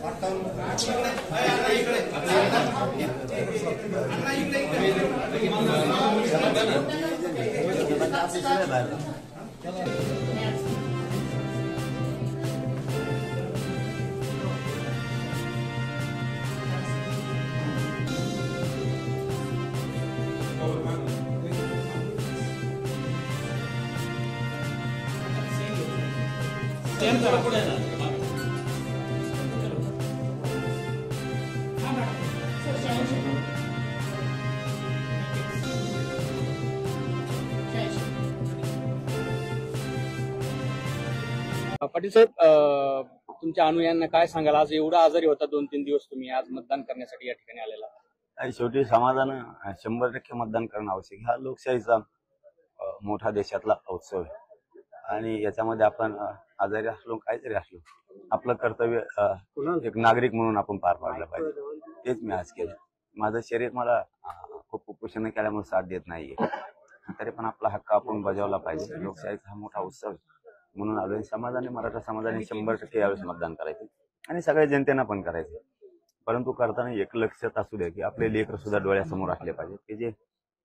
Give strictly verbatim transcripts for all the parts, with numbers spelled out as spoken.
पाटील साहेब, तुमच्या अनुयायांना काय सांगाल? आज एवढा आजारी होता, दोन तीन दिवस तुम्ही आज मतदान करण्यासाठी या ठिकाणी आलेला. आणि शेवटी समाजानं शंभर टक्के मतदान करणं आवश्यक. हा लोकशाहीचा मोठा देशातला उत्सव आहे आणि याच्यामध्ये आपण आजारी असलो काहीतरी असलो आपलं कर्तव्य एक नागरिक म्हणून आपण पार पाडलं पाहिजे. तेच मी आज केलं. माझं शरीर मला खूप कुपोषण केल्यामुळे साथ देत नाहीये, तरी पण आपला हक्क आपण बजावला पाहिजे. लोकशाहीचा हा मोठा उत्सव आहे म्हणून आलोय. समाजाने, मराठा समाजाने शंभर टक्के यावेळेस मतदान करायचे आणि सगळ्या जनतेनं पण करायचे. परंतु करताना एक लक्षात असू द्या की आपले लेकर सुद्धा डोळ्यासमोर असले पाहिजे की जे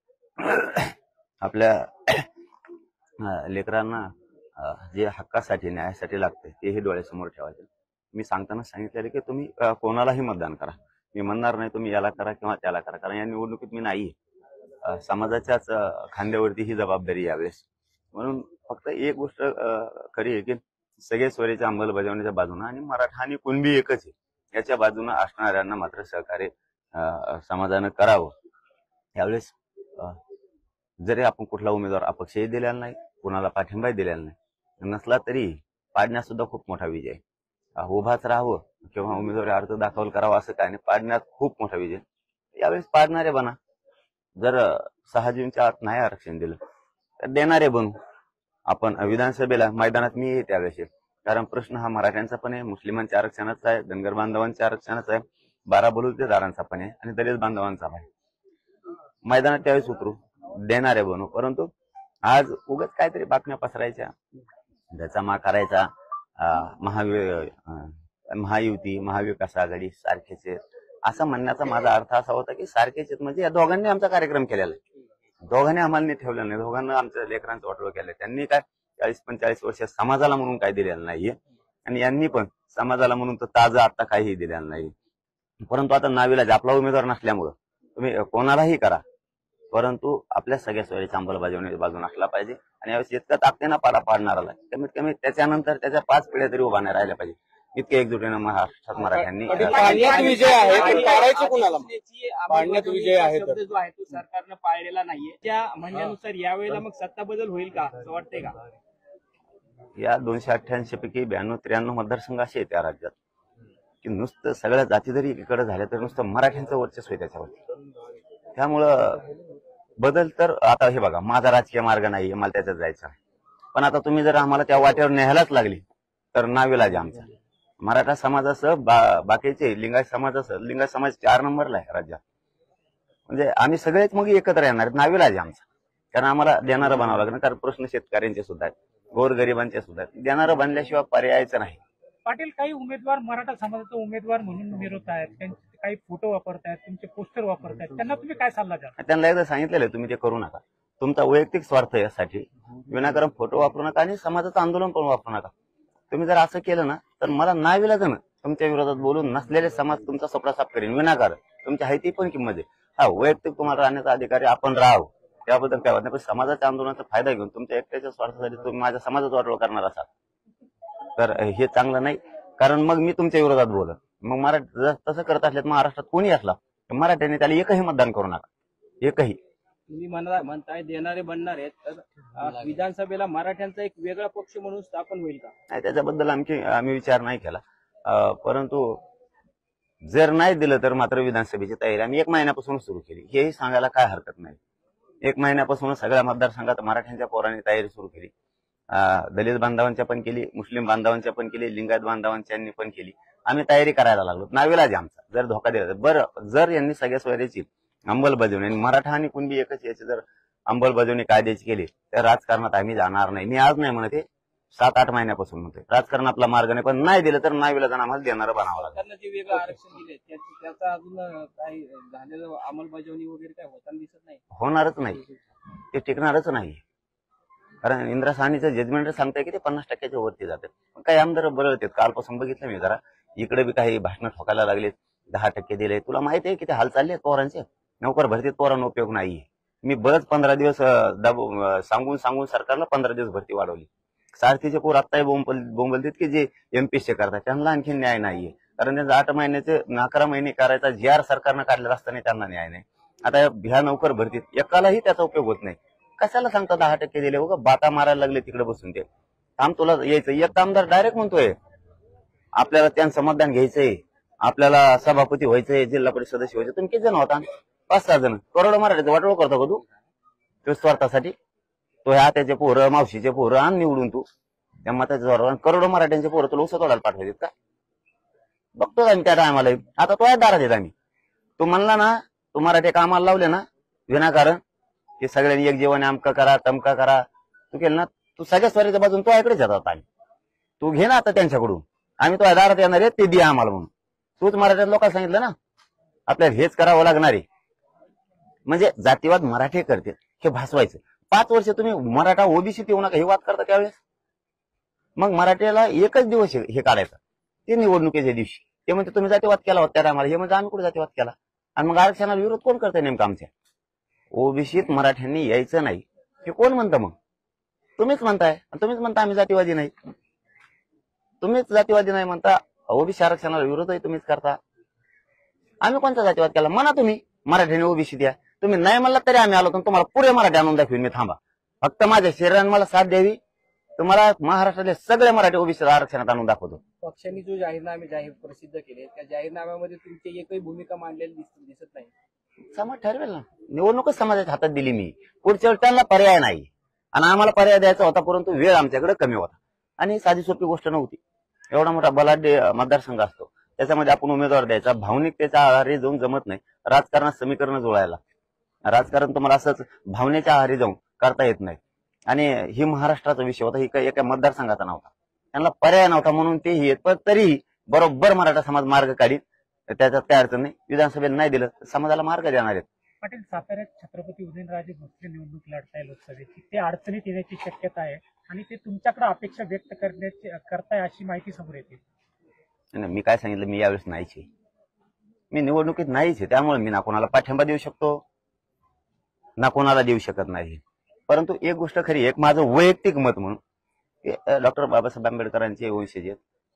आपल्या लेकरांना जे हक्कासाठी, न्यायासाठी लागते तेही डोळ्यासमोर ठेवायचे. मी सांगताना सांगितलेलं की तुम्ही कोणालाही मतदान करा. मी म्हणणार नाही तुम्ही याला करा किंवा त्याला करा, कारण या निवडणुकीत मी नाही. समाजाच्याच खांद्यावरती ही जबाबदारी यावेळेस. म्हणून फक्त एक गोष्ट खरी आहे की सगळे स्वरेच्या अंमलबजावणीच्या बाजूने आणि मराठा आणि कुणबी एकच आहे याच्या बाजूने असणाऱ्यांना मात्र सहकार्य समाजानं करावं. यावेळेस जरी आपण कुठला उमेदवार अपक्षही दिलेला नाही, कुणाला पाठिंबाही दिलेला नाही नसला तरी पाडण्यात सुद्धा खूप मोठा विजय. उभाच राहावं किंवा उमेदवारी अर्थ दाखल करावा असं काय नाही, पाडण्यात खूप मोठा विजय. यावेळेस पाडणारे बना. जर सहा जूनच्या आत नाही आरक्षण दिलं तर देणारे बनू. आपण विधानसभेला मैदानात मी येते त्यावेळेस, कारण प्रश्न हा मराठ्यांचा पण आहे, मुस्लिमांच्या आरक्षणाचा आहे, धनगर बांधवांच्या आरक्षणाचा आहे, बारा बलुतेदारांचा पण आहे आणि दलित बांधवांचा आहे. मैदानात त्यावेळेस उतरू, देणारे बनू. परंतु आज उगाच काहीतरी बातम्या पसरायच्या, त्याचा मा करायचा, महावि महायुती महाविकास आघाडी सारखेच असं म्हणण्याचा माझा अर्थ असा होता की सारखेच म्हणजे या दोघांनी आमचा कार्यक्रम केलेला आहे, दोघांनी आम्हाला नाही ठेवलेलं नाही, दोघांना आमच्या लेकरांचं वाटोळं केलं. त्यांनी काय चाळीस पंचेचाळीस वर्ष समाजाला म्हणून काही दिलेलं नाहीये आणि यांनी पण समाजाला म्हणून तर ताजं आता काहीही दिलेलं नाही. परंतु आता नाविलाज आपला उमेदवार नसल्यामुळं तुम्ही कोणालाही करा, परंतु आपल्या सगळ्या सोयीच्या अंमलबजावणी बाजून असला पाहिजे. आणि यावेळेस इतका ताकदीनं पाला पाडणारा कमीत कमी त्याच्यानंतर त्याच्या पाच पिढ्या तरी उभा नाही राहिल्या पाहिजे. इतके एकजुटीनं महाराष्ट्रात मराठ्यांनी पाडण्यात विजय आहे, पाडायचं कुणाला? पाडण्यात विजय आहे जो आहे तो सरकारनं पाळलेला नाहीये. त्या म्हणण्यानुसार यावेळेला मग सत्ता बदल होईल का असं वाटतंय का? या दोनशे अठ्ठ्याऐंशी पैकी ब्याण्णव त्र्याण्णव मतदारसंघ असे आहेत त्या राज्यात की नुसतं सगळ्या जाती जरी एकीकडे झाल्या तर नुसतं मराठ्यांचं वर्चस्व आहे त्याच्यावरती. त्यामुळं बदल तर आता हे बघा, माझा राजकीय मार्ग नाही, मला त्याच्यात जायचं आहे. पण आता तुम्ही जर आम्हाला त्या वाटेवर न्यायलाच लागली तर नाविलाज आमचा. मराठा समाजासह बा, बाकीचे लिंगायत समाजासह लिंगायत समाज चार नंबरला आहे राज्यात. म्हणजे आम्ही सगळेच मग एकत्र येणार, नाविलाज आमचा. कारण आम्हाला देणारं बनावं लागणार, कारण प्रश्न शेतकऱ्यांचे सुद्धा आहेत, गोरगरिबांचे सुद्धा आहेत. देणारं बनल्याशिवाय पर्यायचं नाही. पाटील, काही उमेदवार मराठा समाजाचा उमेदवार म्हणून मिरवत आहेत, त्यांचे काही फोटो वापरतायत, तुमचे पोस्टर वापरतायत, त्यांना तुम्ही काय सल्ला द्याल? त्यांना एकदा सांगितलेलं आहे तुम्ही ते करू नका. तुमचा वैयक्तिक स्वार्थ यासाठी विनाकारण फोटो वापरू नका आणि समाजाचं आंदोलन पण वापरू नका. तुम्ही जर असं केलं ना तर मला नाविलाजानं तुमच्या विरोधात बोलून नसलेले समाज तुमचा सपडा साफ करेन विनाकारण. तुमच्या हायती पण किंमत आहे. हा वैयक्तिक तुम्हाला राहण्याचा अधिकारी आपण राहावं, त्याबद्दल काय वाटत नाही. पण समाजाच्या आंदोलनाचा फायदा घेऊन तुमच्या एकट्याच्या स्वार्थासाठी तुम्ही माझ्या समाजाचा वाटोळ करणार असाल तर हे चांगलं नाही. कारण मग मी तुमच्या विरोधात बोलत, मग मराठी तसं करत असल्यात महाराष्ट्रात कोणी असला मराठ्यांनी त्याला एकही मतदान करू नका, एकही. तुम्ही म्हणताय देणारे बनणार आहेत, तर विधानसभेला मराठ्यांचा एक वेगळा पक्ष म्हणून स्थापन होईल का? नाही, त्याच्याबद्दल आमची आम्ही विचार नाही केला. परंतु जर नाही दिलं तर मात्र विधानसभेची तयारी आम्ही एक महिन्यापासून सुरू केली, हेही सांगायला काय हरकत नाही. एक महिन्यापासून सगळ्या मतदारसंघात मराठ्यांच्या पोरांनी तयारी सुरू केली. दलित बांधवांच्या पण केली, मुस्लिम बांधवांच्या पण केली, लिंगायत बांधवांच्यांनी पण केली. आम्ही तयारी करायला लागलो. नाविलाज आमचा जर धोका दिला तर बरं, जर यांनी सगळ्या सोयरीची अंमलबजावणी आणि मराठा आणि कुणबी एकच याची जर अंमलबजावणी कायद्याची केली तर राजकारणात आम्ही जाणार नाही. मी आज नाही म्हणत, सात आठ महिन्यापासून म्हणतोय राजकारण आपला मार्ग नाही, पण नाही दिलं तर नाही दिलं तर आम्हाला देणारं बनावं लागेल. सरकारनं जे वेगळं आरक्षण दिले त्याचा अजून काही झालेलं अंमलबजावणी वगैरे काय होताना दिसत नाही. होणारच नाही, ते टिकणारच नाही. कारण इंदिरा साहनीचं जजमेंट सांगताय की ते पन्नास टक्क्याच्या वरती जातात. काही आमदार बरळतात. कालपासून बघितलं मी जरा इकडे बी काही भाषणं ठोकायला लागले. दहा टक्के दिले. तुला माहिती आहे किती हाल चालले आहेत पोरांचे. नोकर भरतीत पोरांना उपयोग नाहीये. मी बरंच पंधरा दिवस दाबून सांगून सांगून सरकारला पंधरा दिवस भरती वाढवली. सारथीचे पोर आत्ताही बोंबल बोंबलतात की जे एमपीएससी करतात त्यांना आणखी न्याय नाहीये. कारण त्यांचं आठ महिन्याचे अकरा महिने करायचा जी आर सरकारनं काढलेला असताना त्यांना न्याय नाही. आता ह्या नोकर भरतीत एकालाही त्याचा उपयोग होत नाही. कशाला सांगता दहा टक्के दिले उगा बाता मारायला लागले तिकडे बसून. ते थांब तुला यायचं. एक आमदार डायरेक्ट म्हणतोय आपल्याला त्यांचं मतदान घ्यायचंय, आपल्याला सभापती व्हायचंय, जिल्हा परिषद सदस्य व्हायचं. तुम्ही किती जण होता? पाच सहा जण. करोड मराठीचं वाटोळ करतो का तू? तो स्वार्थासाठी तो ह्या त्याचे पोरं मावशीचे पोरं आण निवडून तू त्या मताच्या जोरावर. करोडो मराठ्यांचे पोरं तुला उसत तोडायला पाठवायचे का? बघतो आम्ही त्या टायमाला. आता तो आहे दारात येत आम्ही. तू म्हणला ना तू मराठी कामाला लावले ना विनाकारण ते सगळ्यांनी एक जीवन अमका करा तमका करा तू केलं ना, तू सगळ्या स्वारीच्या बाजून तो ऐकडेच जातात. आम्ही तू घे ना आता त्यांच्याकडून. आम्ही तो दारात येणार आहे ते दे आम्हाला म्हणून. तूच मराठ्यात लोकांना सांगितलं ना आपल्याला हेच करावं लागणार आहे. म्हणजे जातीवाद मराठी करते हे भासवायचं. पाच वर्ष तुम्ही मराठा ओबीसी येऊ नका हे वाद करता त्यावेळेस. मग मराठ्याला एकच दिवस हे काढायचा ते निवडणुकीच्या दिवशी. ते म्हणजे तुम्ही जातीवाद केला होता त्या आम्हाला. हे म्हणजे आम्ही कुठे जातीवाद केला? आणि मग आरक्षणाला विरोध कोण करतंय नेमका आमच्या? ओबीसीत मराठ्यांनी यायचं नाही हे कोण म्हणतं? मग तुम्हीच म्हणताय. तुम्हीच म्हणता आम्ही जातीवादी नाही. तुम्हीच जातीवादी नाही म्हणता. ओबीसी आरक्षणाला विरोध आहे तुम्हीच करता. आम्ही कोणता जातीवाद केला? म्हणा तुम्ही मराठ्याने ओबीसी द्या. तुम्ही नाही म्हणला तरी आम्ही आलो तर तुम्हाला पुरे मराठी आणून दाखवीन मी. थांबा फक्त माझ्या शरीराने मला साथ द्यावी. तुम्हाला महाराष्ट्रातले सगळे मराठी ओबीसी आरक्षणात आणून दाखवतो. पक्षांनी जो जाहीरनामे जाहीर प्रसिद्ध केले त्या जाहीरनाम्यामध्ये तुमची एकही भूमिका मांडलेली दिसत नाही. समाज ठरवेल ना. निवडणूकच समाजाच्या हातात दिली मी. पुढच्या वेळी त्यांना पर्याय नाही आणि आम्हाला पर्याय द्यायचा होता परंतु वेळ आमच्याकडे कमी होता आणि साधी सोपी गोष्ट नव्हती. एवढा मोठा बलाढ्य मतदारसंघ असतो त्याच्यामध्ये आपण उमेदवार द्यायचा भावनिकतेच्या आहारी जाऊन जमत नाही. राजकारणात समीकरण जुळायला राजकारण तुम्हाला असंच भावनेच्या आहारी जाऊन करता येत नाही. आणि ही महाराष्ट्राचा विषय होता. ही काही एका मतदारसंघाचा नव्हता. त्यांना पर्याय नव्हता म्हणून तेही येत. पण तरी बरोबर मराठा समाज मार्ग काढीत. त्याच्यात काय अडचण नाही. विधानसभेला नाही दिलं समाजाला मार्ग देणार आहेत. पाटील साताऱ्यात छत्रपती उदयनराजे भोसले निवडणूक लढताय लोकसभेची. ते अडचणीत येण्याची शक्यता आहे आणि ते तुमच्याकडे अपेक्षा व्यक्त करण्याची करताय अशी माहिती समोर येते. मी काय सांगितलं मी यावेळेस नाहीच आहे. मी निवडणुकीत नाहीच आहे. त्यामुळे मी ना कोणाला पाठिंबा देऊ शकतो ना कोणाला देऊ शकत नाही. परंतु एक गोष्ट खरी एक माझं वैयक्तिक मत म्हणून डॉक्टर बाबासाहेब आंबेडकरांचे वंशज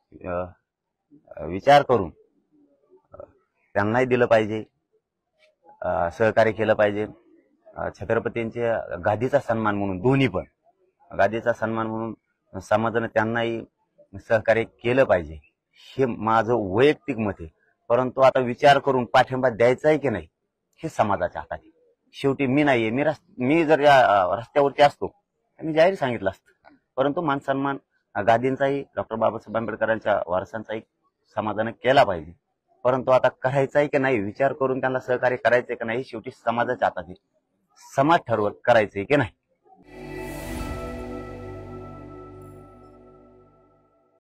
विचार करून त्यांनाही दिलं पाहिजे. सहकार्य केलं पाहिजे. छत्रपतींच्या गादीचा सन्मान म्हणून दोन्ही पण गादीचा सन्मान म्हणून समाजाने त्यांनाही सहकार्य केलं पाहिजे हे माझं वैयक्तिक मत आहे. परंतु आता विचार करून पाठिंबा द्यायचा आहे की नाही हे समाजाच्या हातात आहे. शेवटी मी नाहीये. मी मी जर या रस्त्यावरती असतो मी जाहीर सांगितलं असतं. परंतु मान सन्मान गादींचाही डॉक्टर बाबासाहेब आंबेडकरांच्या वारसांचाही समाजाने केला पाहिजे. परंतु आता करायचं आहे की नाही विचार करून त्यांना सहकार्य करायचंय की नाही शेवटी समाजाच्या हातात आहे. समाज ठरवत करायचंय की नाही.